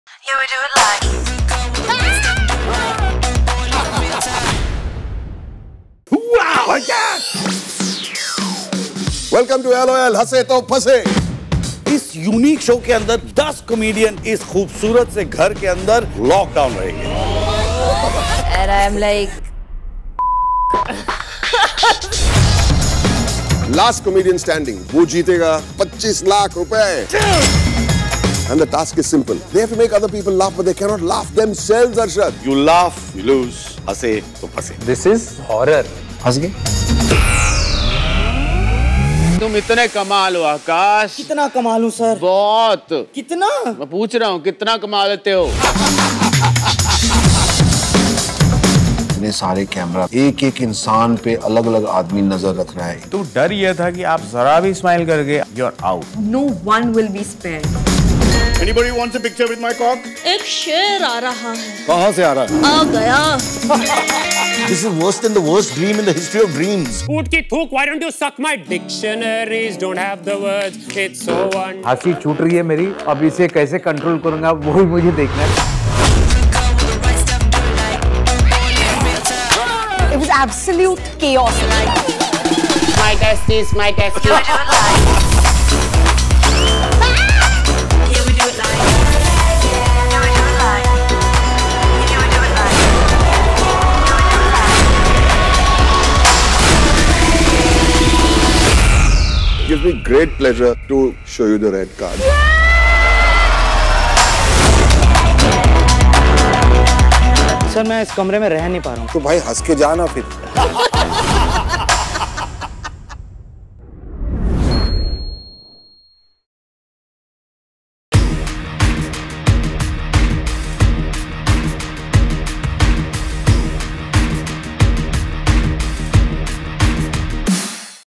Yeah, we do it like. Wow, again! Welcome to LOL हंसे तो फंसे। इस यूनिक शो के अंदर 10 कॉमेडियन इस खूबसूरत से घर के अंदर लॉकडाउन रहेंगे। And I'm like, Last comedian standing, वो जीतेगा 25 लाख रुपए। And the task is simple. They have to make other people laugh, but they cannot laugh themselves, Arshad. You laugh, you lose. हंसे तो फंसे। This is horror. हंस गए? तुम इतने कमाल हो आकाश। कितना कमाल हूँ सर? बहुत। कितना? मैं पूछ रहा हूँ कितना कमा लेते हो? इतने सारे कैमरा, एक एक इंसान पे अलग अलग आदमी नजर रख रहा है। तो डर ये था कि आप जरा भी स्माइल कर गए, you're out. no one will be spared. Anybody wants a picture with my cock? एक शेर आ रहा है। कहाँ से आ रहा है? आ गया। This is worse than the worst dream in the history of dreams. Food ki thook, why don't you suck my dictionaries? Don't have the words, it's so un. हंसी छूट रही है मेरी, अब इसे कैसे कंट्रोल करूंगा वो ही मुझे देखना है। It was absolute chaos. My testes, my testes. Yeah, we do it like. Yeah, we do it like. Yeah, we do it like. It gives me great pleasure to show you the red card. Sir मैं इस कमरे में रह नहीं पा रहा हूँ। तो भाई हंस के जाना फिर।